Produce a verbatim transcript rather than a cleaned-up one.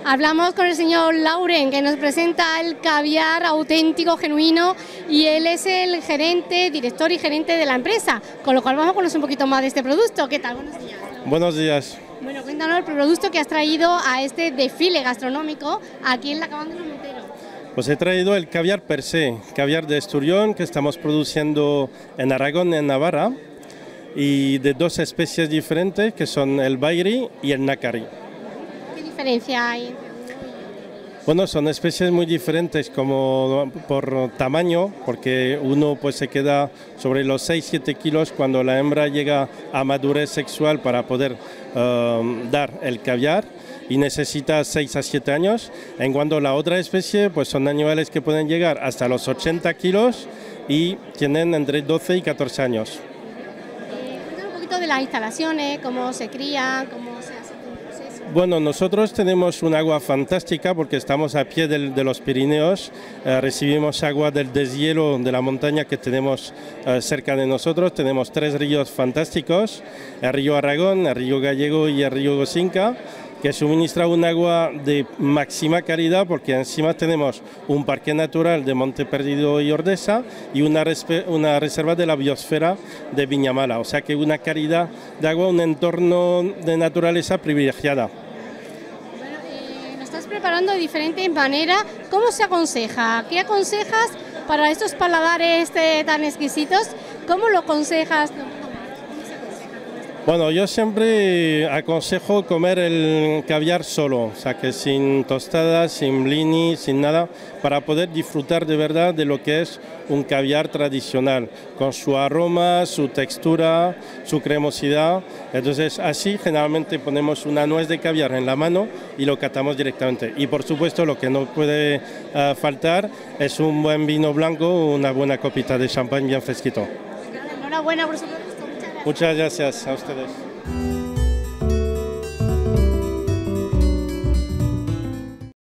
Hablamos con el señor Lauren, que nos presenta el caviar auténtico, genuino, y él es el gerente, director y gerente de la empresa, con lo cual vamos a conocer un poquito más de este producto. ¿Qué tal? Buenos días. Buenos días. Bueno, cuéntanos el producto que has traído a este desfile gastronómico aquí en la Cabana de los Monteros. Pues he traído el caviar per se, caviar de esturión que estamos produciendo en Aragón, en Navarra, y de dos especies diferentes que son el bairi y el nácari. ¿Qué diferencia hay? Bueno, son especies muy diferentes como por tamaño, porque uno pues se queda sobre los seis a siete kilos cuando la hembra llega a madurez sexual para poder uh, dar el caviar, y necesita seis a siete años. En cuanto a la otra especie, pues son animales que pueden llegar hasta los ochenta kilos y tienen entre doce y catorce años. Eh, cuéntanos un poquito de las instalaciones, cómo se crían, cómo se hace todo el proceso. Bueno, nosotros tenemos un agua fantástica porque estamos a pie del, de los Pirineos, eh, recibimos agua del deshielo de la montaña que tenemos eh, cerca de nosotros. Tenemos tres ríos fantásticos, el río Aragón, el río Gallego y el río Gosinca, que suministra un agua de máxima calidad porque encima tenemos un parque natural de Monte Perdido y Ordesa y una, una reserva de la biosfera de Viñamala, o sea que una calidad de agua, un entorno de naturaleza privilegiada. Bueno, eh, lo estás preparando de diferentes maneras. ¿Cómo se aconseja? ¿Qué aconsejas para estos paladares eh, tan exquisitos? ¿Cómo lo aconsejas? Bueno, yo siempre aconsejo comer el caviar solo, o sea que sin tostadas, sin blini, sin nada, para poder disfrutar de verdad de lo que es un caviar tradicional, con su aroma, su textura, su cremosidad. Entonces así generalmente ponemos una nuez de caviar en la mano y lo catamos directamente. Y por supuesto lo que no puede uh, faltar es un buen vino blanco, una buena copita de champán bien fresquito. Enhorabuena por supuesto. Muchas gracias a ustedes.